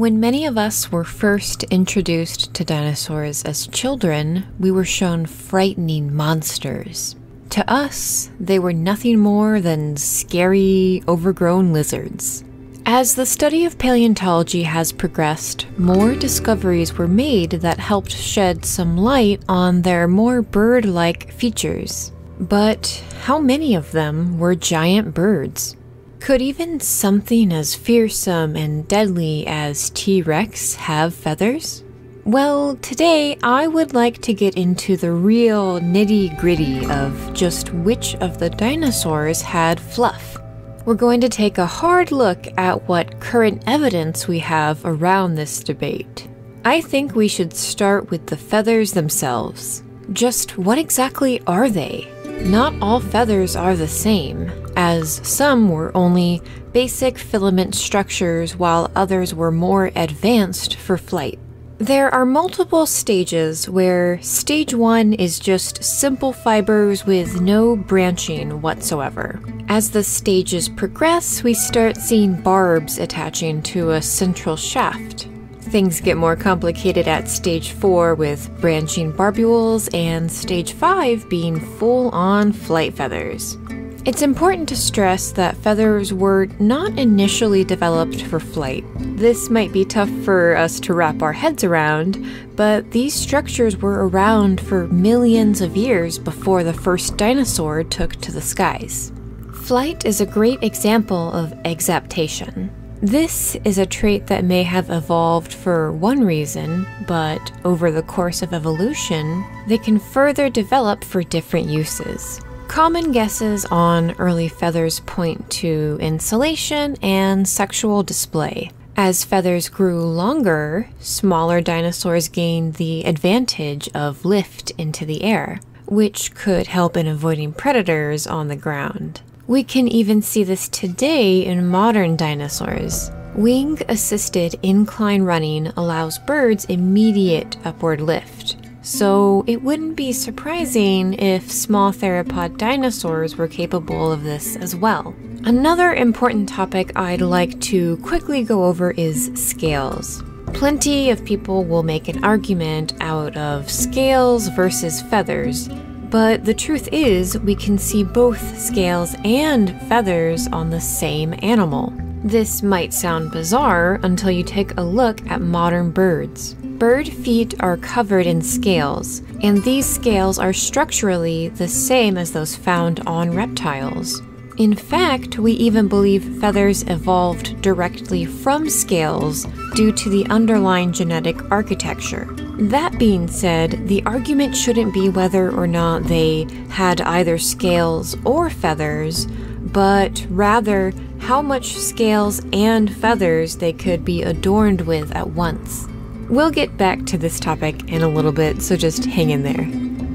When many of us were first introduced to dinosaurs as children, we were shown frightening monsters. To us, they were nothing more than scary, overgrown lizards. As the study of paleontology has progressed, more discoveries were made that helped shed some light on their more bird-like features. But how many of them were giant birds? Could even something as fearsome and deadly as T-Rex have feathers? Well, today I would like to get into the real nitty-gritty of just which of the dinosaurs had fluff. We're going to take a hard look at what current evidence we have around this debate. I think we should start with the feathers themselves. Just what exactly are they? Not all feathers are the same, as some were only basic filament structures while others were more advanced for flight. There are multiple stages where stage 1 is just simple fibers with no branching whatsoever. As the stages progress, we start seeing barbs attaching to a central shaft. Things get more complicated at stage 4 with branching barbules and stage 5 being full-on flight feathers. It's important to stress that feathers were not initially developed for flight. This might be tough for us to wrap our heads around, but these structures were around for millions of years before the first dinosaur took to the skies. Flight is a great example of exaptation. This is a trait that may have evolved for one reason, but over the course of evolution, they can further develop for different uses. Common guesses on early feathers point to insulation and sexual display. As feathers grew longer, smaller dinosaurs gained the advantage of lift into the air, which could help in avoiding predators on the ground. We can even see this today in modern dinosaurs. Wing-assisted incline running allows birds immediate upward lift, so it wouldn't be surprising if small theropod dinosaurs were capable of this as well. Another important topic I'd like to quickly go over is scales. Plenty of people will make an argument out of scales versus feathers, but the truth is, we can see both scales and feathers on the same animal. This might sound bizarre until you take a look at modern birds. Bird feet are covered in scales, and these scales are structurally the same as those found on reptiles. In fact, we even believe feathers evolved directly from scales due to the underlying genetic architecture. That being said, the argument shouldn't be whether or not they had either scales or feathers, but rather how much scales and feathers they could be adorned with at once. We'll get back to this topic in a little bit, so just hang in there.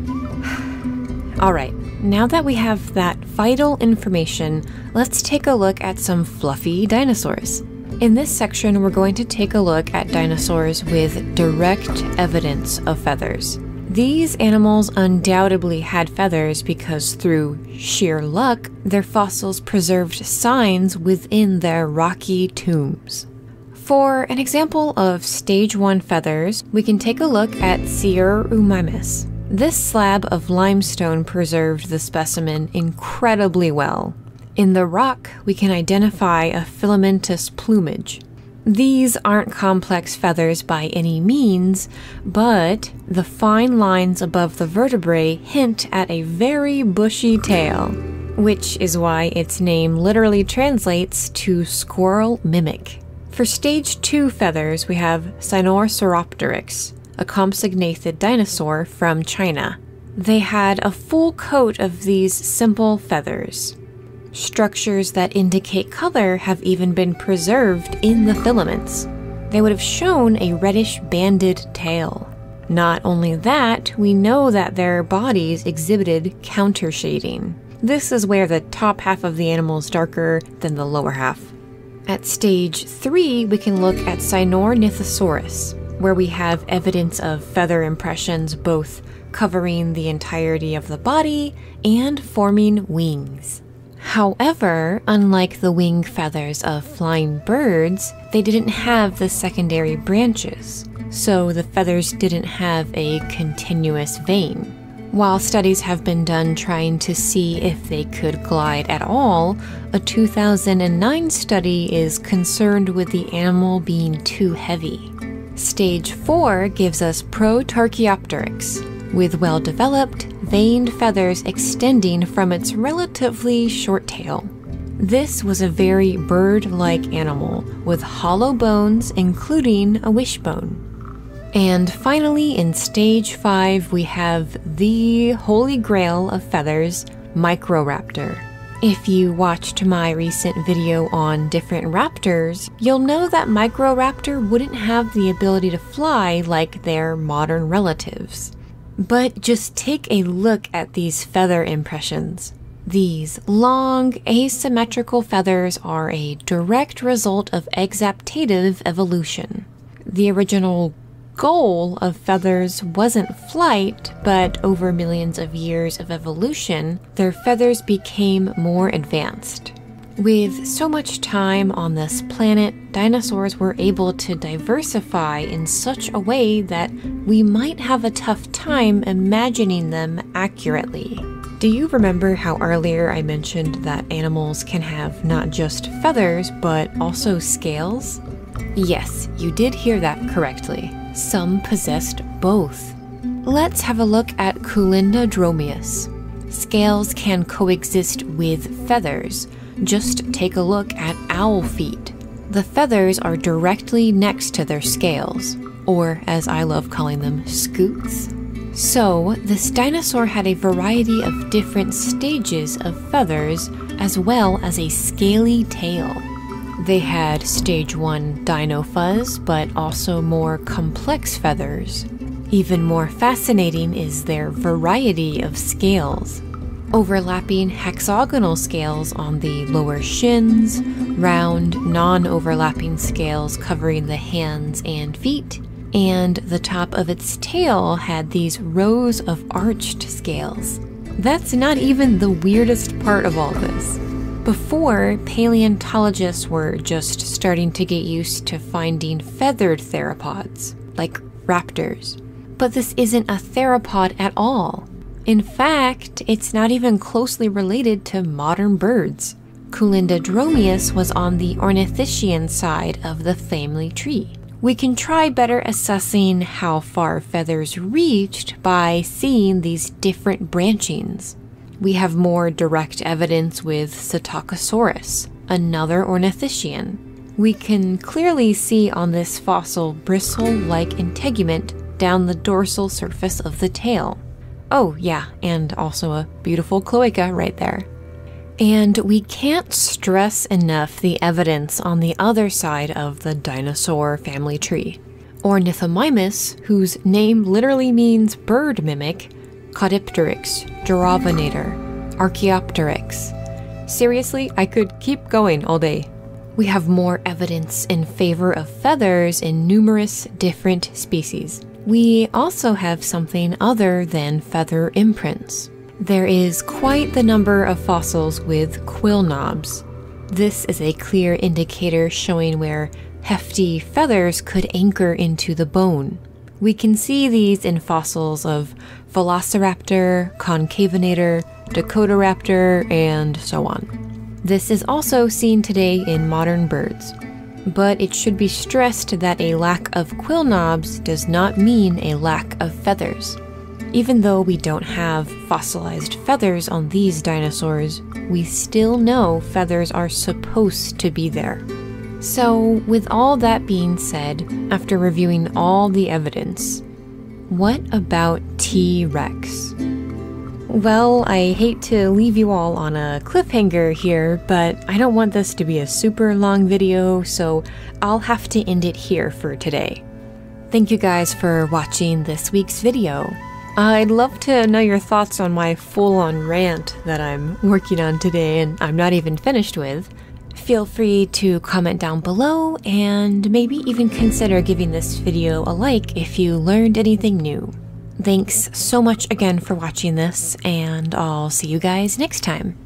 Alright, now that we have that vital information, let's take a look at some fluffy dinosaurs. In this section, we're going to take a look at dinosaurs with direct evidence of feathers. These animals undoubtedly had feathers because through sheer luck, their fossils preserved signs within their rocky tombs. For an example of stage 1 feathers, we can take a look at Sciurumimus. This slab of limestone preserved the specimen incredibly well. In the rock, we can identify a filamentous plumage. These aren't complex feathers by any means, but the fine lines above the vertebrae hint at a very bushy tail, which is why its name literally translates to squirrel mimic. For stage 2 feathers, we have Sinosauropteryx, a compsognathid dinosaur from China. They had a full coat of these simple feathers. Structures that indicate color have even been preserved in the filaments. They would have shown a reddish banded tail. Not only that, we know that their bodies exhibited countershading. This is where the top half of the animal is darker than the lower half. At stage 3, we can look at Sinornithosaurus, where we have evidence of feather impressions both covering the entirety of the body and forming wings. However, unlike the wing feathers of flying birds, they didn't have the secondary branches, so the feathers didn't have a continuous vein. While studies have been done trying to see if they could glide at all, a 2009 study is concerned with the animal being too heavy. Stage 4 gives us Protarchaeopteryx, with well-developed, veined feathers extending from its relatively short tail. This was a very bird-like animal, with hollow bones including a wishbone. And finally, in stage 5, we have the holy grail of feathers, Microraptor. If you watched my recent video on different raptors, you'll know that Microraptor wouldn't have the ability to fly like their modern relatives. But just take a look at these feather impressions. These long, asymmetrical feathers are a direct result of exaptative evolution. The original goal of feathers wasn't flight, but over millions of years of evolution, their feathers became more advanced. With so much time on this planet, dinosaurs were able to diversify in such a way that we might have a tough time imagining them accurately. Do you remember how earlier I mentioned that animals can have not just feathers, but also scales? Yes, you did hear that correctly. Some possessed both. Let's have a look at Culinda dromeus. Scales can coexist with feathers. Just take a look at owl feet. The feathers are directly next to their scales, or as I love calling them, scutes. So, this dinosaur had a variety of different stages of feathers, as well as a scaly tail. They had stage 1 dino fuzz, but also more complex feathers. Even more fascinating is their variety of scales. Overlapping hexagonal scales on the lower shins, round, non-overlapping scales covering the hands and feet, and the top of its tail had these rows of arched scales. That's not even the weirdest part of all this. Before, paleontologists were just starting to get used to finding feathered theropods, like raptors. But this isn't a theropod at all. In fact, it's not even closely related to modern birds. Culinda dromeus was on the ornithischian side of the family tree. We can try better assessing how far feathers reached by seeing these different branchings. We have more direct evidence with Psittacosaurus, another ornithischian. We can clearly see on this fossil bristle-like integument down the dorsal surface of the tail. Oh yeah, and also a beautiful cloaca right there. And we can't stress enough the evidence on the other side of the dinosaur family tree. Ornithomimus, whose name literally means bird mimic, Caudipteryx, Durovenator, Archaeopteryx. Seriously, I could keep going all day. We have more evidence in favor of feathers in numerous different species. We also have something other than feather imprints. There is quite the number of fossils with quill knobs. This is a clear indicator showing where hefty feathers could anchor into the bone. We can see these in fossils of Velociraptor, Concavenator, Dakotaraptor, and so on. This is also seen today in modern birds. But it should be stressed that a lack of quill knobs does not mean a lack of feathers. Even though we don't have fossilized feathers on these dinosaurs, we still know feathers are supposed to be there. So, with all that being said, after reviewing all the evidence, what about T-Rex? Well, I hate to leave you all on a cliffhanger here, but I don't want this to be a super long video, so I'll have to end it here for today. Thank you guys for watching this week's video. I'd love to know your thoughts on my full-on rant that I'm working on today and I'm not even finished with. Feel free to comment down below and maybe even consider giving this video a like if you learned anything new. Thanks so much again for watching this, and I'll see you guys next time.